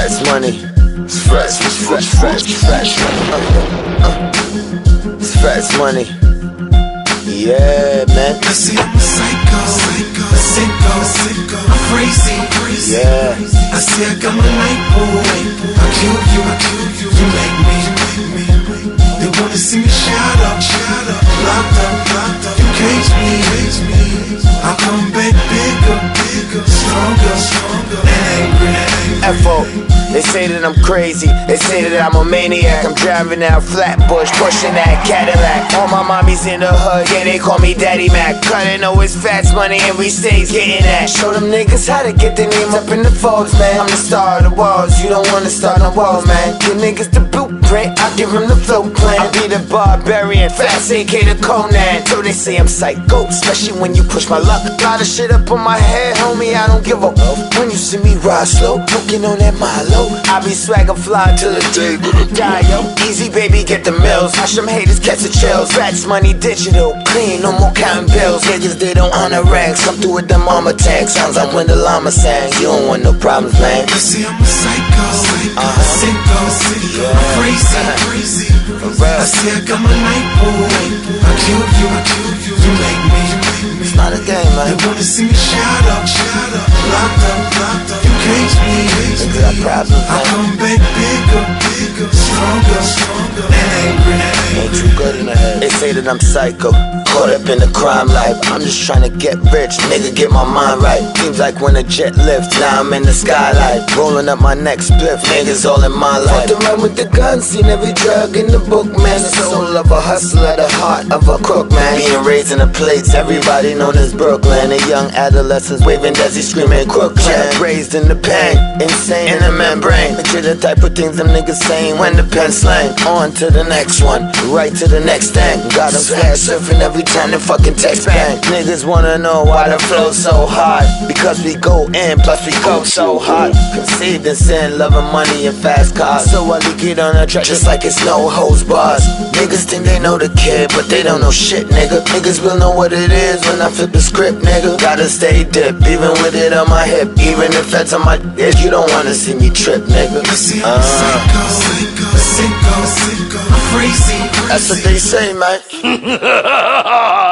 Facts money. It's facts, it's facts, facts, facts. It's facts money. Yeah, man. I see I'm a psycho, a sicko, I'm crazy. Yeah. I see I got my night boy. I kill you, you make me. They wanna see me shut up, locked up. You cage me. I'll come back bigger, stronger, and angry. F.O. They say that I'm crazy, they say that I'm a maniac. I'm driving out Flatbush, pushing that Cadillac. All my mommies in the hood, yeah, they call me Daddy Mac. Cutting always Fats money and we stays getting that. Show them niggas how to get their name up in the folds, man. I'm the star of the walls, you don't wanna start no wall, man. Give niggas the blueprint, I give them the flow plan. I be the barbarian, Fats AK the Conan. So they say I'm psycho, especially when you push my luck. Lot of shit up on my head, homie, I don't give a fuck. When you see me ride slow, looking on that Milo, I be swagger fly till the day die, yo. Easy baby, get the mills. Hush them haters, catch the chills. Facts money digital, clean, no more counting bills. Niggas, they don't honor ranks. Come through with them armor tags. Sounds like when the llama sang. You don't want no problems, man. You see, I'm a psycho, sicko, I'm crazy. I see I got my night boy. I kill you, you make me. It's not a game, man. They wanna see me shut up, locked up. You cage me. Niggas got problems, I man. come back bigger, stronger, and angry. Ain't too good in the head. They say that I'm psycho, caught up in the crime life. I'm just trying to get rich, nigga, get my mind right. Seems like when a jet lifts, now I'm in the skylight. Rolling up my next spliff, niggas all in my life. Fucked around with the gun, seen every drug in the book, man. The soul of a hustler, the heart of a crook, man. Being raised in the plates, everybody known as Brooklyn. A young adolescents waving Desi, screaming Crooklyn. Raised in the pain, insane in the membrane. Picture the type of things them niggas saying when the pen slang. On to the next one, right to the next thing. Got them flash surfing every time they fucking text bang. Niggas wanna know why the flow's so hard. Because we go in, plus we go so hard. Conceived in sin, loving money and fast cars. So I leak it on the track just like it's no hose bars. Niggas think they know the kid, but they don't know shit, nigga. Niggas will know what it is when I flip the script, nigga. Gotta stay dip, even with it on my hip. Even if that's on my dick, you don't wanna see me trip, nigga. You see, I'm a sicko, I'm crazy. That's what they say, man.